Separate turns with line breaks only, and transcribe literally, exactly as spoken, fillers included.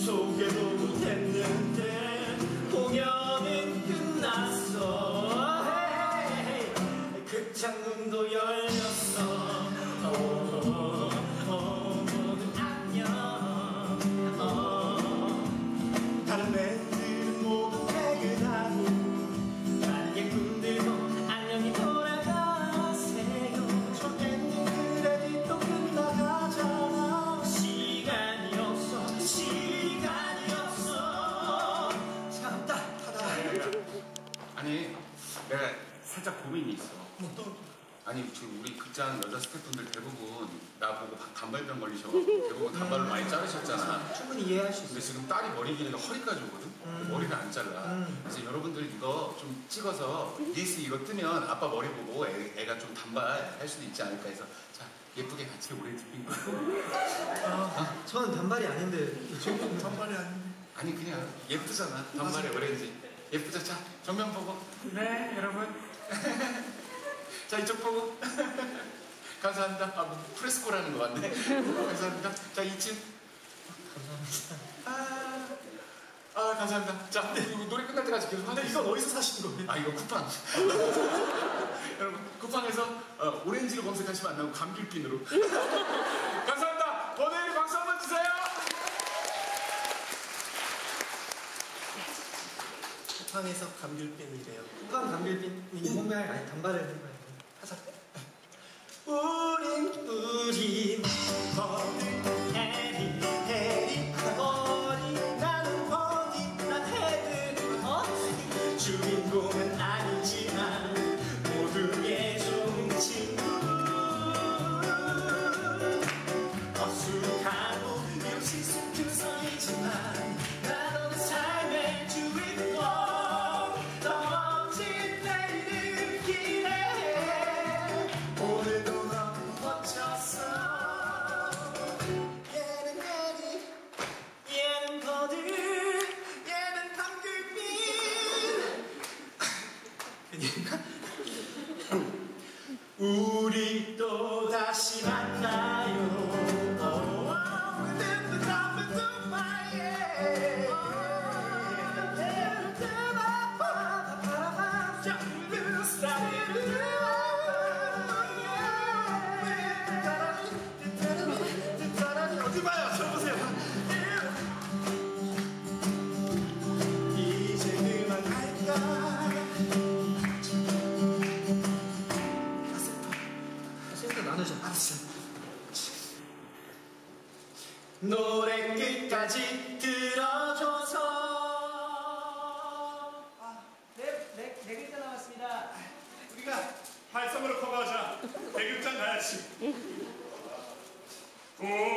소개도 못했는데 공연은 끝났어. 극장문도 열렸어. 어, 어, 모두 안녕. 어, 다른 밴드는 모두 퇴근하고 관객분들도 안녕히 돌아가세요. 저 엔딩 크레딧도 끝나가잖아. 시간이 없어, 시간이 없어. 참다 하다.
아니, 내가 살짝 고민이 있어. 아니 지금 우리 극장 여자 스태프분들 대부분 나보고 단발병 걸리셔가지고 대부분 단발을 많이 자르셨잖아.
충분히 이해할 수 있어.
근데 지금 딸이 머리 길이가 허리까지 오거든?
음.
머리를 안 잘라.
음.
그래서 여러분들 이거 좀 찍어서 예스 이거 뜨면 아빠 머리 보고 애, 애가 좀 단발 할 수도 있지 않을까 해서 자 예쁘게 같이 오렌지 핑크.
아, 저는 단발이 아닌데.
지금 단발이 아닌데.
아니 그냥 예쁘잖아 단발에 오렌지. 예쁘죠? 자 정면 보고. 네 여러분. 자 이쪽 보고. 감사합니다. 아, 뭐 프레스코라는 거 같네. 감사합니다. 자 이 층. 감사합니다. 아, 아 감사합니다. 자 이거 노래 끝날 때까지 계속 하고.
근데 이건 어디서 사신 거예요?
아 이거 쿠팡. 여러분 쿠팡에서 어, 오렌지로 검색하시면 안 나오고 감귤빈으로. 감사합니다. 번호일 박수 한번 주세요.
쿠팡에서 감귤빈이래요. 쿠팡 감귤빈이 홍보할 아니 단발을 홍보할 하자. 우린 우린 버디 해리 해리 버디 나는 버디 난 헤드 어? 주인공은 아니지만 모두의 좋은 친구. 어수룩하고 역시 숨겨서이지만 난 어느 삶의 주인공. 더 멋진 내일을 기대해. 오늘도 너무 멋졌어. 얘는 해리 얘는 버드 얘는 감귤빈. 우리 또 다시 만나요. Within the drop of my head. 어디 봐요? 저 보세요. 이제 그만 갈까? 센터 나누자. 알았어. 노래 끝까지 들어줘서.
아, 네, 네, 네 글자 남았습니다.
우리가 발성으로 커버하자. 대극장 가야지. 오